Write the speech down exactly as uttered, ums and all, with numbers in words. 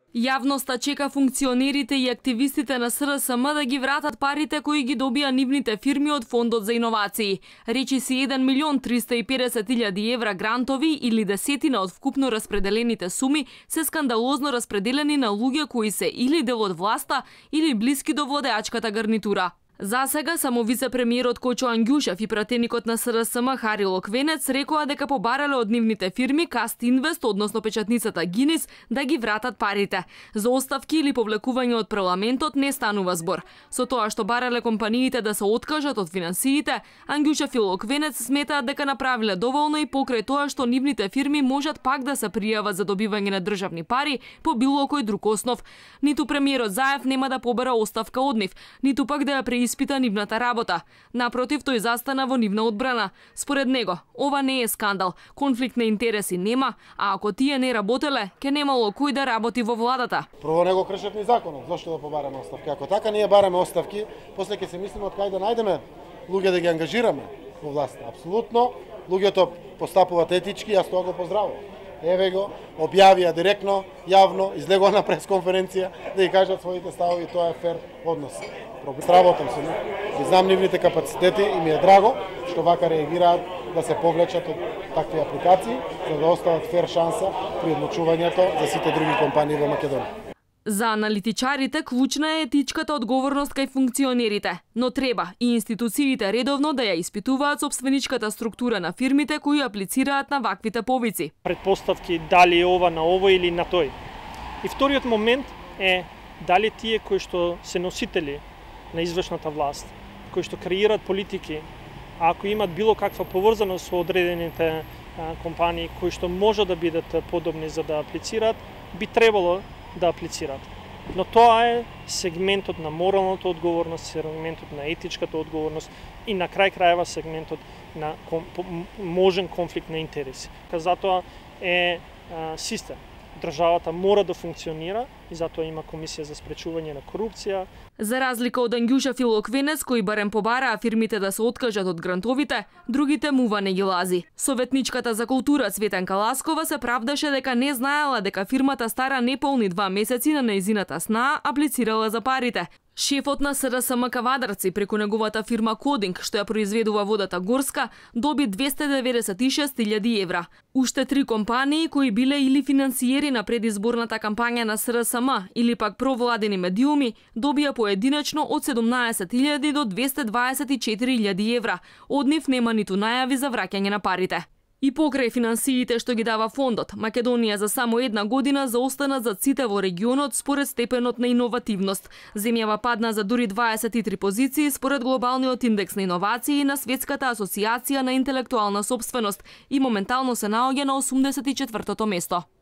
Јавноста чека функционерите и активистите на СРСМ да ги вратат парите кои ги добија нивните фирми од Фондот за иновации. Речи си еден милион триста и педесет илјади евра грантови или десетина од вкупно распределените суми се скандалозно распределени на луѓе кои се или дел од власта или блиски до владеачката гарнитура. За сега само вице-премиерот Кочо Ангјушев и пратеникот на СРСМ Хари Локвенец рекоа дека побарале од нивните фирми Каст Инвест, односно печатницата Гинис, да ги вратат парите. За оставки или повлекување од парламентот не станува збор. Со тоа што барале компаниите да се откажат од финансиите, Ангјушев и Локвенец сметаат дека направиле доволно и покрај тоа што нивните фирми можат пак да се пријават за добивање на државни пари по било кој друг основ. Ниту премиерот Заев нема да побара оставка од нив, ниту пак да ја преиспита нивната работа. Напротив, тој застана во нивна одбрана. Според него, ова не е скандал, конфликт на интереси нема, а ако тие не работеле, ке немало кој да работи во владата. Прво него кршат ни законот, зошто да побараме оставки? Ако така ние бараме оставки, после ќе се мислиме од кај да најдеме луѓе да ги ангажираме во власта. Апсолутно, луѓето постапуваат етички, јас тоа го поздравувам. Еве го, објавија директно, јавно, излегоа на пресконференција да ги кажат своите ставови, тоа е фер однос. Сработам се, и знам нивните капацитети и ми е драго што вака реагираат да се повлечат од такви апликации, за да остават фер шанса при одлучувањето за сите други компании во Македонија. За аналитичарите клучна е етичката одговорност кај функционерите, но треба и институциите редовно да ја испитуваат собственичката структура на фирмите кои аплицираат на ваквите повици. Предпоставки дали е ова на ово или на тој. И вториот момент е дали тие кои што се носители на извршната власт, кои што креираат политики, а ако имат било каква поврзаност со одредените а, компании кои што може да бидат подобни за да аплицираат, би требало да аплицираат. Но тоа е сегментот на моралната одговорност, сегментот на етичката одговорност и на крај крајва сегментот на ком, можен конфликт на интереси. Затоа е а, систем. Државата мора да функционира и затоа има комисија за спречување на корупција. За разлика од Ангјушев и Локвенец, кои барем побараа фирмите да се откажат од грантовите, другите мува не ги лази. Советничката за култура Цветанка Ласкова се правдаше дека не знаела дека фирмата стара неполни два месеци на нејзината снаа аплицирала за парите. Шефот на СРСМ Кавадарци преку неговата фирма Кодинг, што ја произведува водата Горска, доби двесте деведесет и шест илјади евра. Уште три компании кои биле или финансиери на предизборната кампања на СРСМ или пак провладени медиуми добија поединечно од седумнаесет илјади до двесте дваесет и четири илјади евра. Од нив нема ниту најави за враќање на парите. И покрај финансиите што ги дава фондот, Македонија за само една година заостана за сите во регионот според степенот на иновативност. Земјава падна за дури дваесет и три позиции според глобалниот индекс на иновации на Светската асоциација на интелектуална сопственост и моментално се наоѓа на осумдесет и четвртото место.